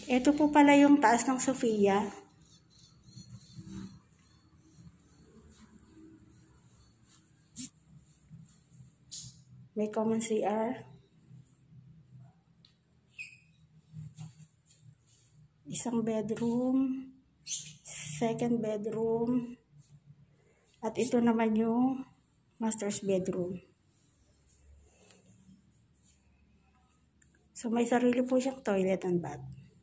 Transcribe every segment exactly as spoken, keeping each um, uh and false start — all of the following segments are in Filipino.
Ito po pala yung taas ng Sophia. May common C R. Isang bedroom. Second bedroom. At ito naman yung master's bedroom. So may sarili po siyang toilet and bath.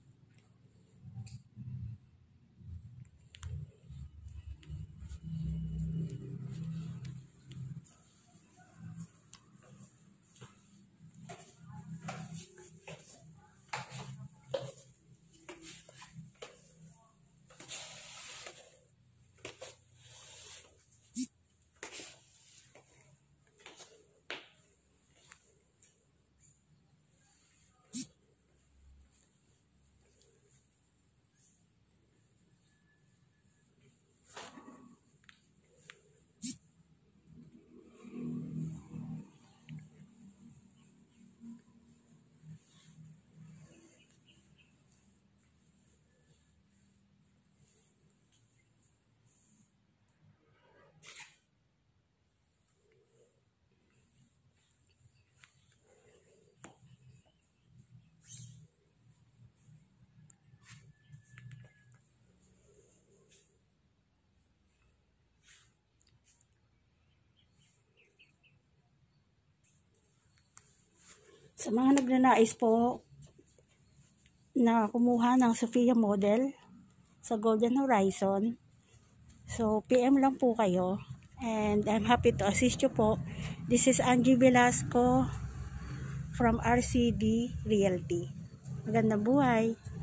Sa mga nagnanais po na kumuha ng Sophia model sa Golden Horizon, so P M lang po kayo and I'm happy to assist you po. This is Angie Velasco from R C D Realty. Magandang buhay!